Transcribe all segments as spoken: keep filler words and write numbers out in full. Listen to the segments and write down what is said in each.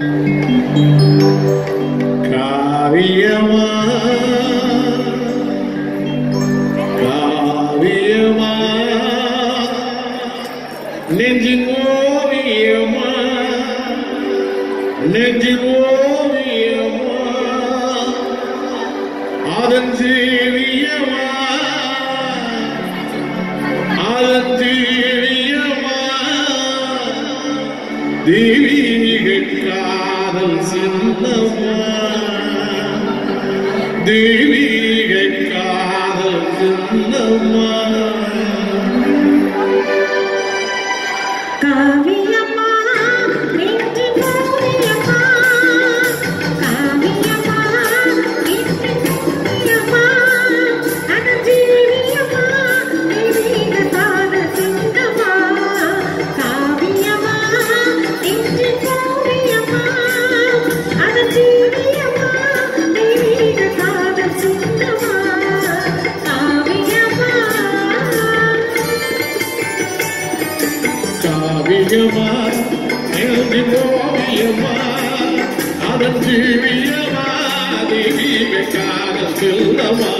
காவியமா காவியமா நெஞ்சின் ஓவியமா நெஞ்சின் ஓவியமா அதன் ஜீவியமா அதன் ஜீவியமா தெய்வீக காதல் சின்னமா தெய்வீக காதல் சின்னமா காவியம்மா நெஞ்சு கோவியம்மா காவியம்மா நெஞ்சு கோவியம்மா அதன் ஜீவியம்மா தெய்வீக காதல் சின்னமா காவியம்மா நெஞ்சு கோவியம்மா அதன் ஜீவியம்மா தெய்வீக காதல் சின்னமா காவியம்மா காவியமா நெஞ்சின் ஓவியமா அதன் ஜீவியமா தெய்வீக காதல் சின்னமா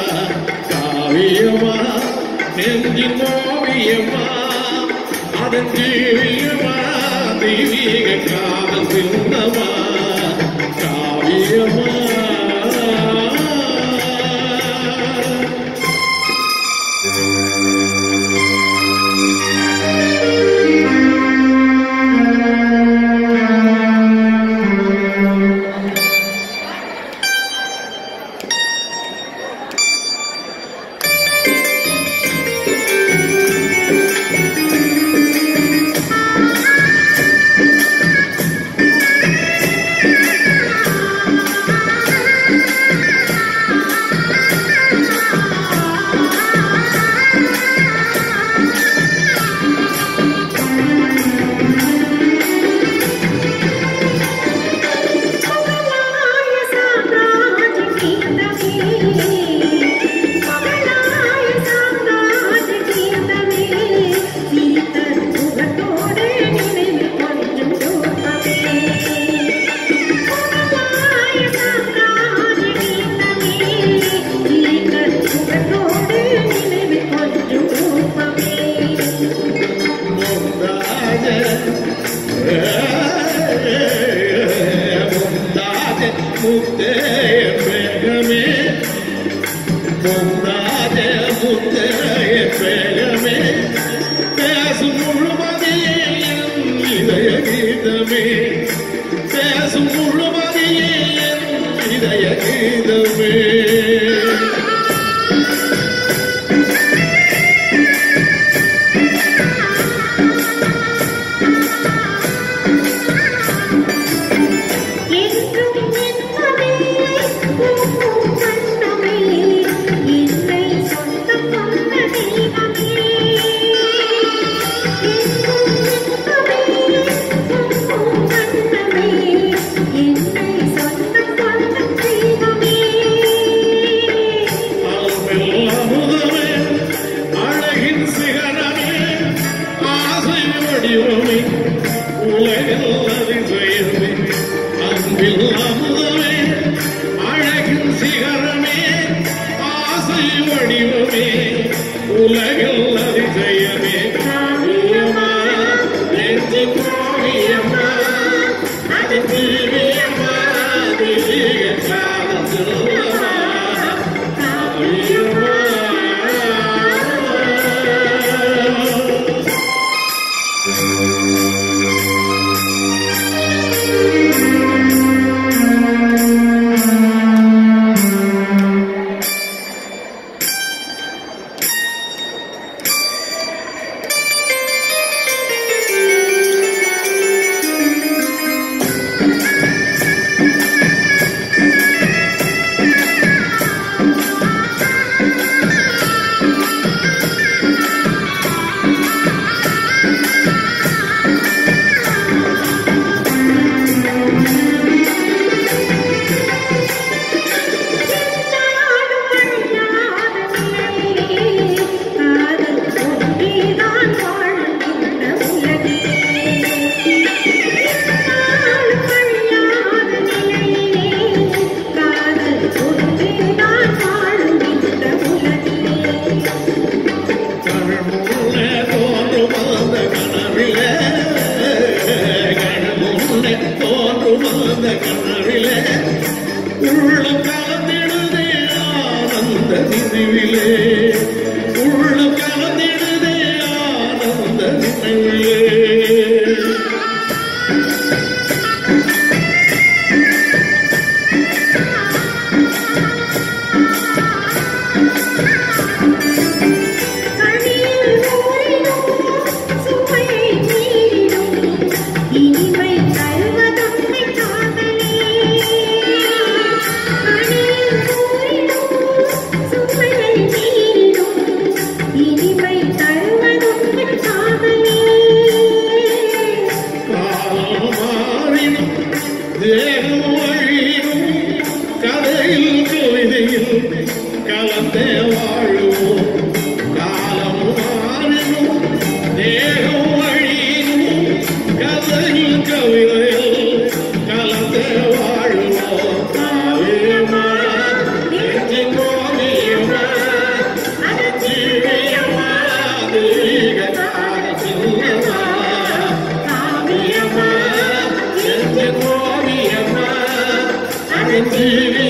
காவியமா நெஞ்சின் ஓவியமா அதன் ஜீவியமா தெய்வீக காதல் சின்னமா காவியமா என்னை சொந்த கொண்ட தெய்வமே உன்னை தோன்றும் அந்த கனவிலே உள்ளம் கலந்திடுதே ஆனந்த நினைவிலே உள்ளம் கலந்திடுதே ஆனந்த நினைவிலே கலந்தே வாழுவோம் காலம் மாறினும் தேகம் வழியும் கதையில் கவிதையில் கலந்தே வாழுவோம் காவியமா நெஞ்சின் ஓவியமா ஜீவியமா தெய்வீக காலசின்னமா காவியமா நெஞ்சின் ஓவியமா ஜீவிய